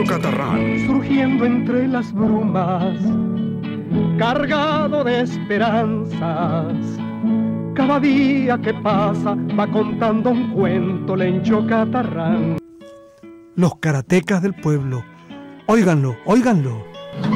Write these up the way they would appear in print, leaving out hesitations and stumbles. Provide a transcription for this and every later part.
Cheyo Catarrán. Surgiendo entre las brumas, cargado de esperanzas. Cada día que pasa va contando un cuento Lencho Catarrán. Los karatecas del pueblo. Óiganlo, óiganlo.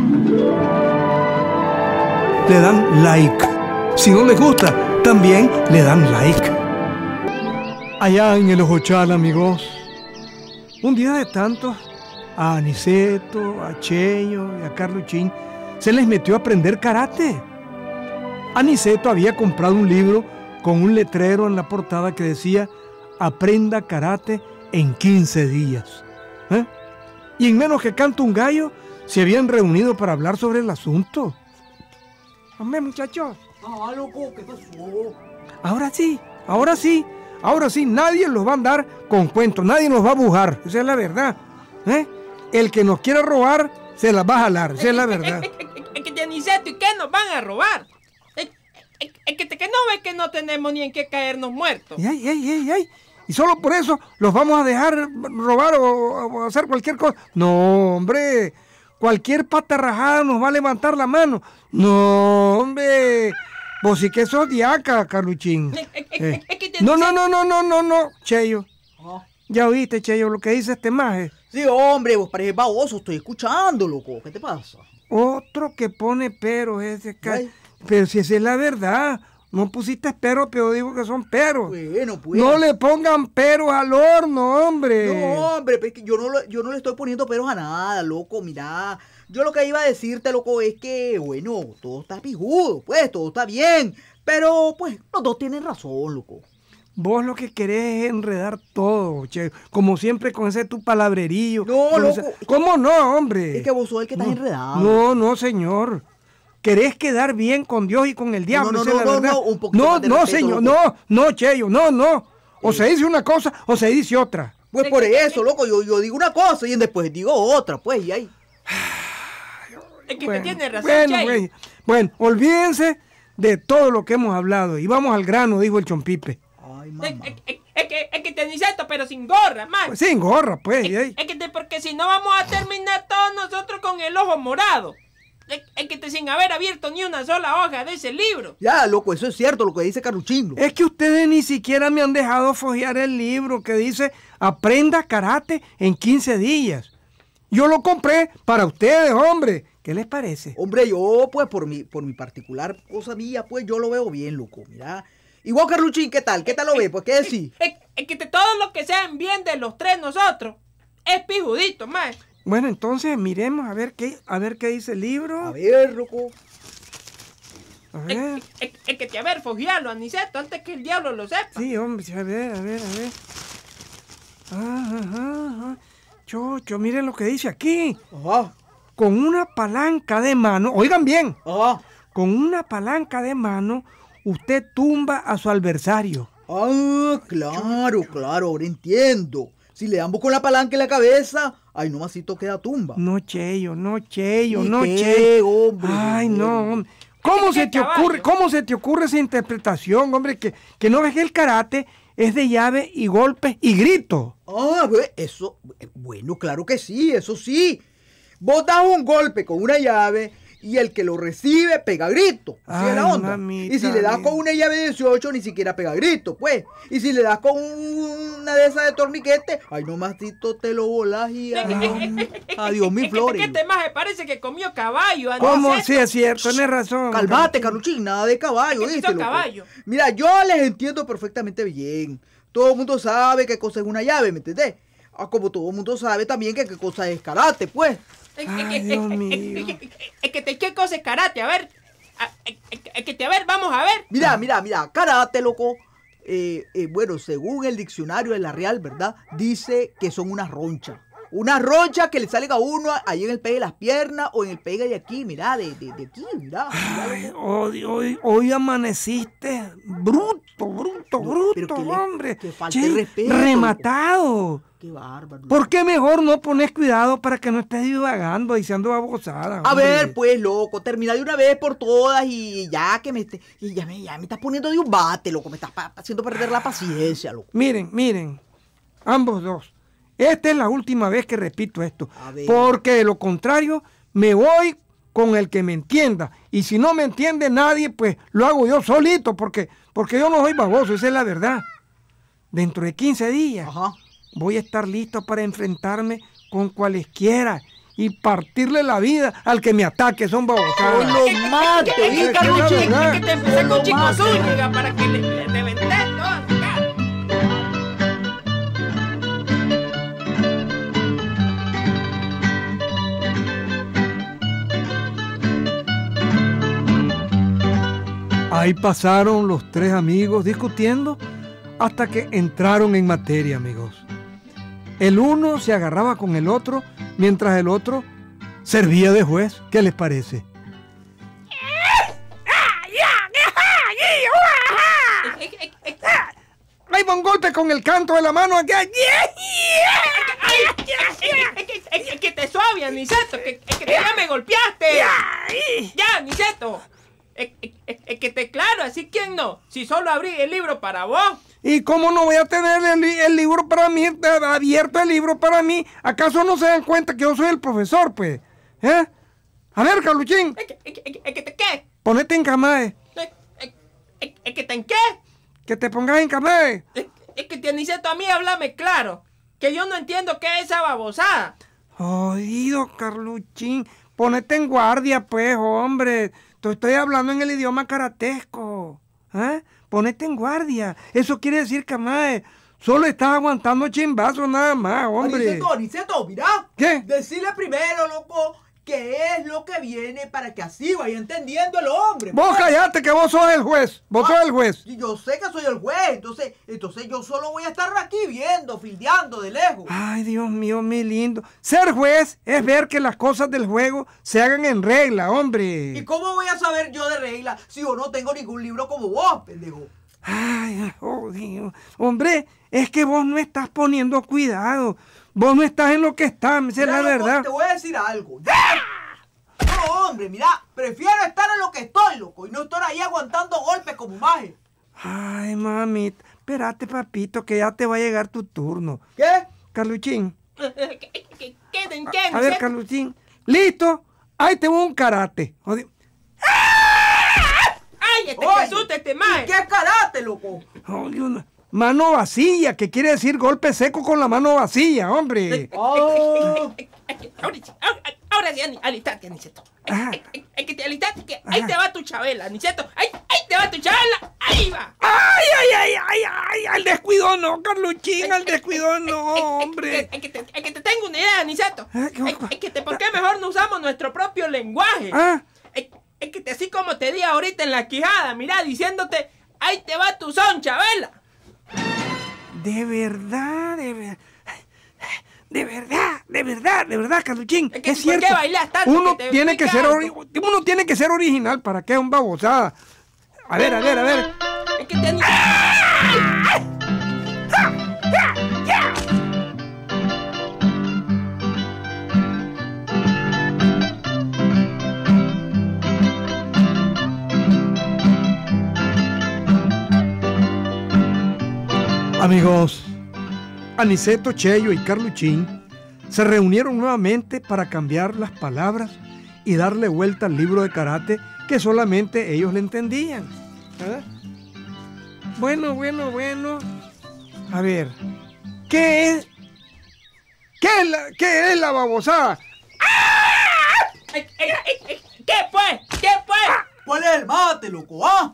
Le dan like. Si no les gusta, también le dan like. Allá en el Ojochal, amigos, un día de tantos, a Aniceto, a Cheyo y a Carluchín se les metió a aprender karate. Aniceto había comprado un libro con un letrero en la portada que decía: aprenda karate en 15 días. Y en menos que canto un gallo, se habían reunido para hablar sobre el asunto. Hombre, muchachos. Ah, loco, ¿qué pasó? Ahora sí, nadie los va a andar con cuentos, nadie nos va a bujar, esa es la verdad. El que nos quiera robar, se las va a jalar, esa es la verdad. Es que Aniceto, ¿y qué nos van a robar? Es que no ves que no tenemos ni en qué caernos muertos. ¡Ey! Y solo por eso los vamos a dejar robar o hacer cualquier cosa. No, hombre, cualquier pata rajada nos va a levantar la mano. No, hombre, vos sí que sos diaca, Carluchín. No, Cheyo. Ya oíste, Cheyo, lo que dice este maje. Sí, hombre, vos pareces baboso, estoy escuchando, loco. ¿Qué te pasa? Otro que pone peros ese. Pero si esa es la verdad. No pusiste peros, pero digo que son peros. Bueno, pues. No le pongan peros al horno, hombre. No, hombre, pues que yo no le estoy poniendo peros a nada, loco, mirá. Yo lo que iba a decirte, loco, es que, bueno, todo está pijudo, pues, todo está bien. Pero, pues, los dos tienen razón, loco. Vos lo que querés es enredar todo, che. Como siempre con ese tu palabrerío. No, loco. ¿Cómo no, hombre? Es que vos sos el que estás enredado. No, señor. ¿Querés quedar bien con Dios y con el diablo? No, un poquito no, más de respeto, señor, loco. no, Cheyo, no. O se dice una cosa o se dice otra. Pues por eso, loco, yo digo una cosa y después digo otra, pues, y ahí. Es que te tiene razón, Cheyo. Bueno, olvídense de todo lo que hemos hablado y vamos al grano, dijo el Chompipe. Ay, mamá. Es que te Aniceto, pero sin gorra, man. Pues sin gorra, pues. Porque si no vamos a terminar todos nosotros con el ojo morado. Es que sin haber abierto ni una sola hoja de ese libro. Ya, loco, eso es cierto, lo que dice Carluchín. Es que ustedes ni siquiera me han dejado fojear el libro que dice aprenda karate en 15 días. Yo lo compré para ustedes, hombre. ¿Qué les parece? Hombre, yo, pues, por mi particular cosa mía, pues, yo lo veo bien, loco, mira. Igual, Carluchín, ¿qué tal? ¿Qué tal lo ves? Pues, ¿qué decís? Es que de todo lo que sean bien de los tres nosotros, es pijudito, man. Bueno, entonces miremos a ver qué dice el libro. A ver, loco. A ver. Es que a ver, foguealo, Aniceto, antes que el diablo lo sepa. Sí, hombre, a ver. Ajá. Chocho, miren lo que dice aquí. Ajá. Con una palanca de mano, oigan bien. Ajá. Con una palanca de mano, usted tumba a su adversario. Ah, claro, ahora entiendo. Si le damos con la palanca en la cabeza, ay, no masito queda tumba. No, Cheyo. Hombre. Ay, no, hombre. ¿Cómo se te ocurre esa interpretación, hombre? Que no ves que el karate es de llave y golpes y grito. Ah, eso, bueno, claro que sí, eso sí. Vos das un golpe con una llave y el que lo recibe pega grito. Así es la onda. Mamita, y si le das con una llave de 18, ni siquiera pega grito, pues. Y si le das con una de esas de torniquete, ay, nomásito te lo volás y adiós, mi flores. Este maje parece que comió caballo. ¿Cómo? Sí, es cierto, tenés razón. Calmate, Carluchín, nada de caballo, ¿viste? Caballo. Mira, yo les entiendo perfectamente bien. Todo el mundo sabe qué cosa es una llave, ¿me entendés? Como todo el mundo sabe también qué cosa es karate, pues. Ay, Dios mío. ¿Qué cosa es karate? A ver. Vamos a ver. Mira, karate, loco. Bueno, según el diccionario de la Real, ¿verdad? Dice que son unas ronchas. Una roncha que le salen a uno ahí en el pegue de las piernas o en el pegue de aquí, mira, de aquí, mira. Ay, hoy amaneciste bruto, pero hombre. que falta de respeto. Rematado. Qué bárbaro. ¿Por qué mejor no pones cuidado para que no estés divagando y diciendo babosada? A ver, pues, loco, termina de una vez por todas y ya que ya me estás poniendo de un bate, loco, me estás haciendo perder la paciencia, loco. Miren, ambos dos. esta es la última vez que repito esto. A ver. Porque de lo contrario, me voy con el que me entienda. Y si no me entiende nadie, pues lo hago yo solito, porque yo no soy baboso, esa es la verdad. Dentro de 15 días Ajá. voy a estar listo para enfrentarme con cualesquiera y partirle la vida al que me ataque. Son babosadas. Lo mate, ¿qué Carluchín, verdad? es que te empecé con Chico Mate. Zúñiga para que le vendes todo. Ya. Ahí pasaron los tres amigos discutiendo hasta que entraron en materia, amigos. El uno se agarraba con el otro, mientras el otro servía de juez. ¿Qué les parece? Ahí va un golpe con el canto de la mano. Aquí. Es que te suave, Aniceto, es que ya me golpeaste. Ya, Aniceto. Es que te claro, así quién no. Si solo abrí el libro para vos. ¿Y cómo no voy a tener el libro para mí, abierto el libro para mí? ¿Acaso no se dan cuenta que yo soy el profesor, pues? ¿Eh? A ver, Carluchín, Es que te qué. ponete en camae. Es que te en qué. Que te pongas en camae. Es que te Aniceto, a mí háblame claro. Que yo no entiendo qué es esa babosada. Jodido, Carluchín. Ponete en guardia, pues, hombre. Te estoy hablando en el idioma karatesco. ¿Eh? Ponete en guardia. Eso quiere decir, camae, solo estás aguantando chimbazos nada más, hombre. Aniceto, mira. ¿Qué? Decirle primero, loco, qué es lo que viene para que así vaya entendiendo el hombre. Vos callate que vos sos el juez. Vos sos el juez. Y yo sé que soy el juez, entonces yo solo voy a estar aquí viendo, fildeando de lejos. Ay, Dios mío, mi lindo. Ser juez es ver que las cosas del juego se hagan en regla, ¿Y hombre. cómo voy a saber yo de regla si yo no tengo ningún libro como vos, pendejo? Ay, oh, Dios. Hombre, es que vos no estás poniendo cuidado. Vos no estás en lo que estás, esa es Mira, la loco, verdad. te voy a decir algo. No, hombre, mira, prefiero estar en lo que estoy, loco, y no estar ahí aguantando golpes como maje. Ay, mamita. Espérate, papito, que ya te va a llegar tu turno. ¿Qué? Carluchín. ¿Qué, A ver, Aniceto? Carluchín. ¿Listo? Ahí te voy un karate. Ay, este Oye, Jesús, este ¿y maje. qué karate, loco? Oye, mano vacía, que quiere decir golpe seco con la mano vacía, hombre. Oh. Ahora sí, alistate, Aniceto. Ajá. Es que te alistate, que ahí Ajá. te va tu Chabela, Aniceto. Ahí te va tu Chabela. Ahí va. Ay, al descuido no, Carluchín, al descuido no, hombre. Es que te tengo una idea, Aniceto. ¿Por qué mejor no usamos nuestro propio lenguaje? Ah, Es que así como te di ahorita en la quijada, mira, diciéndote, ahí te va tu son, Chabela. de verdad, Carluchín, Es que, es ¿por cierto. qué bailas tanto? Uno Que te tiene que explique ser algo. uno tiene que ser original para que es un babosada. A ver. Es que te Amigos, Aniceto, Cheyo y Carluchín se reunieron nuevamente para cambiar las palabras y darle vuelta al libro de karate que solamente ellos le entendían. ¿Ah? Bueno. A ver, ¿qué es la babosada? ¿Qué pues? ¿Cuál es el mate, loco? ¿Ah?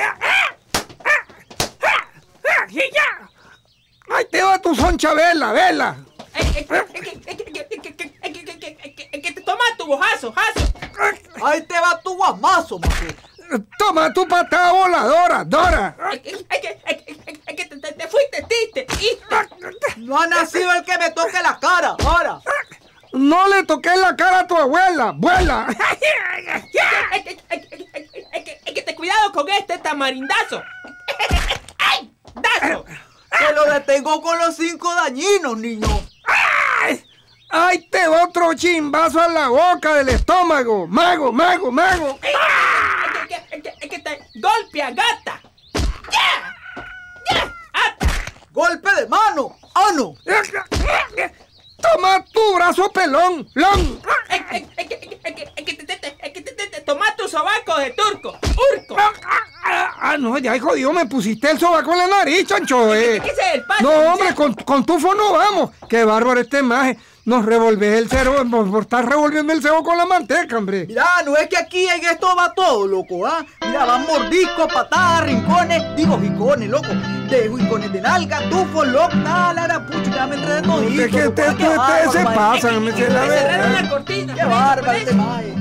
¡Ahí te va tu son, Chabela, vela! Es que te tomas tu bojazo, Ahí te va tu guamazo, maje. Toma tu patada voladora, Dora. Es que te fuiste triste. No ha nacido el que me toque la cara, ahora. No le toques la cara a tu abuela, vuela. Es que te cuidado con este tamarindazo. ¡Ay! ¡Dazo! Que lo detengo con los 5 dañinos, niño. ¡Ahí te va otro chimbazo a la boca del estómago! ¡Mago! Es que te golpea, gata. ¡Ya! ¡Ata! Golpe de mano. ¡Ah, no! brazo pelón. ¡Lon! Toma tu sobaco de turco. ¡Urco! No, ya jodido, me pusiste el sobaco en la nariz, chancho. ¿Qué es el paso? No, hombre, con tufo no vamos. Qué bárbaro este maje. Nos revolves el cero por estar revolviendo el cebo con la manteca, hombre. Mira, no es que aquí en esto va todo, loco, ¿ah? Mira, van mordiscos, patadas, rincones, digo rincones, loco. De rincones de nalga, tufo, loco, nada, pucho, ya me enredé todito. Es que ustedes se pasan, me sé la cerraron la verdad. cortina. Qué bárbaro este maje.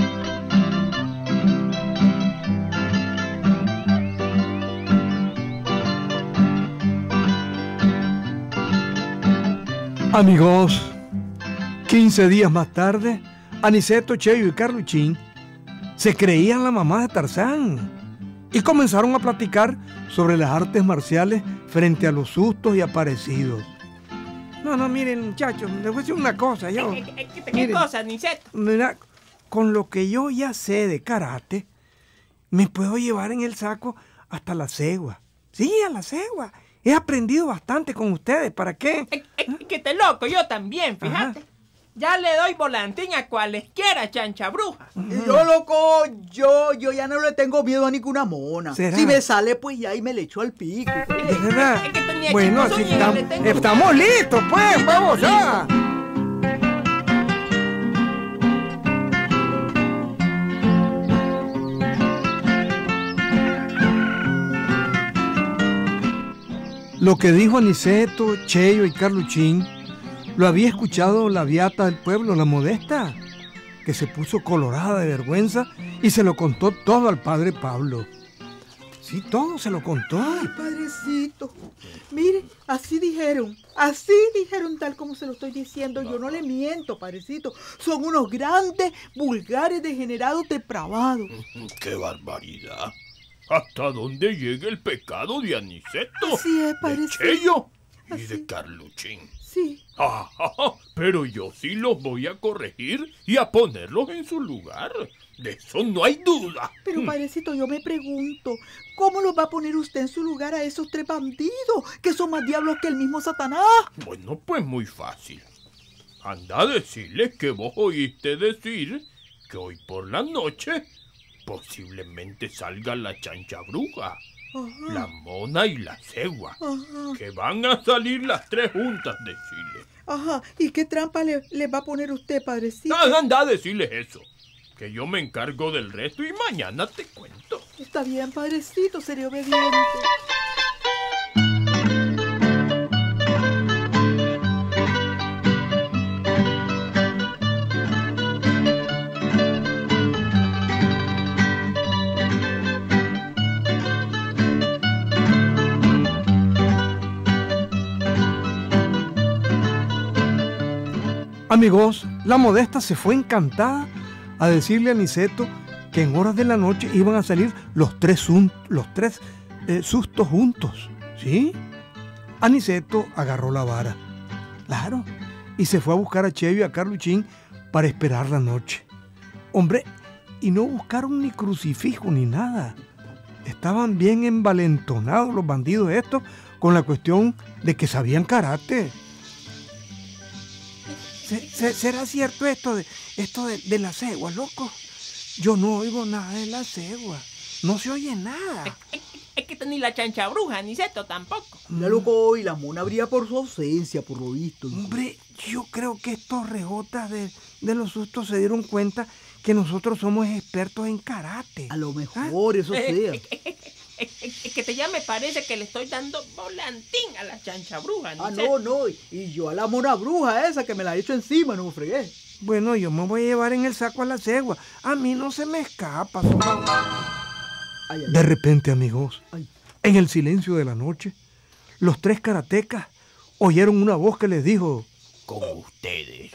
Amigos, 15 días más tarde, Aniceto, Cheyo y Carluchín se creían la mamá de Tarzán y comenzaron a platicar sobre las artes marciales frente a los sustos y aparecidos. No, miren, muchachos, les voy a decir una cosa, yo. ¿Qué Miren, cosa, Niceto? Mira, con lo que yo ya sé de karate, me puedo llevar en el saco hasta la cegua. Sí, a la cegua. He aprendido bastante con ustedes, ¿para qué? Que te loco, yo también, fíjate. Ajá. Ya le doy volantín a cualesquiera chancha bruja. Y yo, loco, yo ya no le tengo miedo a ninguna mona. ¿Será? Si me sale, pues ya y me le echo al pico. ¿De verdad? Es que tenía Bueno, chicos así uñas, estamos, le tengo- estamos listos, pues, vamos ya. Lo que dijo Aniceto, Cheyo y Carluchín lo había escuchado la beata del pueblo, la Modesta, que se puso colorada de vergüenza y se lo contó todo al padre Pablo. Sí, todo se lo contó. Ay, padrecito. Mire, así dijeron tal como se lo estoy diciendo. Yo no le miento, padrecito. Son unos grandes, vulgares, degenerados, depravados. ¡Qué barbaridad! ¿Hasta dónde llega el pecado de Aniceto? Así es, de padrecito. Cheyo y Así. de Carluchín. Sí. Pero yo sí los voy a corregir y a ponerlos en su lugar. De eso no hay duda. Pero, padrecito, yo me pregunto, ¿cómo los va a poner usted en su lugar a esos tres bandidos, que son más diablos que el mismo Satanás? Bueno, pues muy fácil. Anda a decirles que vos oíste decir que hoy por la noche posiblemente salga la chancha bruja, Ajá, la mona y la cegua. ajá, Que van a salir las tres juntas, decirles. ajá. ¿Y qué trampa le va a poner usted, padrecito? Anda a decirles eso. Que yo me encargo del resto y mañana te cuento. Está bien, padrecito, seré obediente. Amigos, la Modesta se fue encantada a decirle a Aniceto que en horas de la noche iban a salir los tres sustos juntos, ¿sí? Aniceto agarró la vara, claro, y se fue a buscar a Cheyo y a Carluchín para esperar la noche. Hombre, y no buscaron ni crucifijo ni nada. Estaban bien envalentonados los bandidos estos con la cuestión de que sabían karate. ¿Será cierto esto de la cegua, loco? Yo no oigo nada de la cegua. No se oye nada. Es que ni la chancha bruja, Niceto tampoco. Ya, loco, y la mona brilla por su ausencia, por lo visto. Hombre, yo creo que estos rejotas de los sustos se dieron cuenta que nosotros somos expertos en karate. A lo mejor eso sea. Es que ya me parece que le estoy dando volantín a la chancha bruja, Ah, Niceto. no. Y yo a la mona bruja esa que me la he hecho encima, no me fregué. Bueno, yo me voy a llevar en el saco a la cegua. A mí no se me escapa. Ay, ay, De repente, amigos, ay. en el silencio de la noche, los tres karatecas oyeron una voz que les dijo: Con ustedes.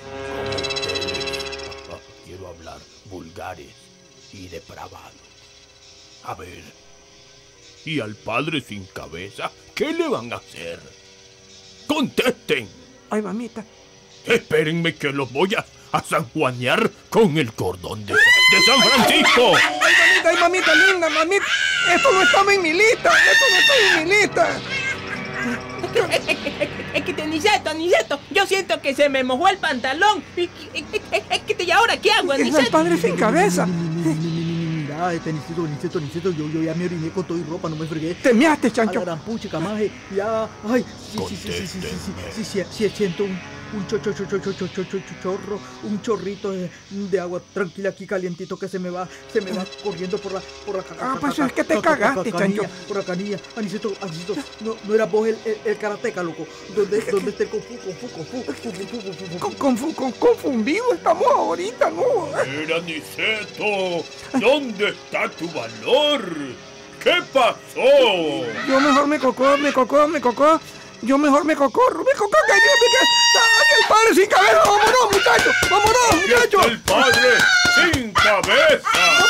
Quiero hablar vulgares y depravados. A ver. ¿Y al padre sin cabeza qué le van a hacer? ¡Contesten! ay, mamita, Espérenme que los voy a sanjuanear con el cordón de San Francisco. ay, mamita linda, mamita, esto no estaba en mi lista, esto no estaba en mi lista. Es que Aniceto, yo siento que se me mojó el pantalón. ¿Y ahora qué hago, Es el Aniceto? padre sin cabeza. Mira, Aniceto, yo ya me oriné con todo y ropa, no me fregué. Te measte, A la chancho. gran puchica, maje, ya, ay, sí, siento un chorro, un chorrito de agua tranquila aquí calientito que se me va corriendo por la Pues es que te cagaste, chancho. Por la canilla. Aniceto, no era vos el karateca, loco. ¿Dónde está el Confundido estamos ahorita, ¿no? Mira, Aniceto, ¿dónde está tu valor? ¿Qué pasó? Yo mejor me cocó. Yo mejor me cocorro, que ¡ay, el padre sin cabeza! ¡Vámonos, muchachos! ¡Aquí está el padre sin cabeza!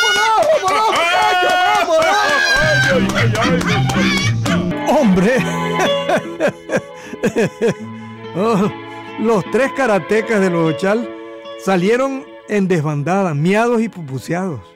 ¡Vámonos! ¡Hombre! Oh, los 3 karatecas de los Ochal salieron en desbandada, miados y pupuseados.